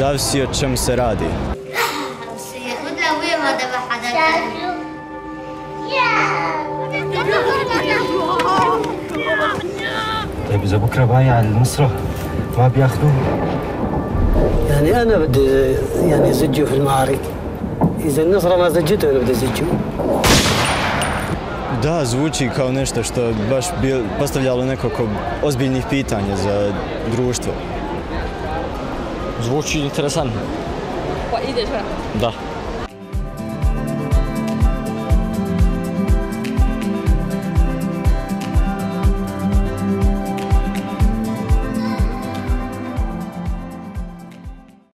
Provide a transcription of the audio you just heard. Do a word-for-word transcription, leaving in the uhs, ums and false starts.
Zavisi o čemu se radi. طيب إذا بكرة بايع النصرة ما بياخذوه؟ يعني أنا بدي يعني أزجه في المعارك. إذا النصرة ما زجته أنا بدي أزجه. Da, zvuči kao nešto što baš bi postavljalo nekoliko ozbiljnih pitanja za društvo. Zvuči interesantno. Pa ideš, Da.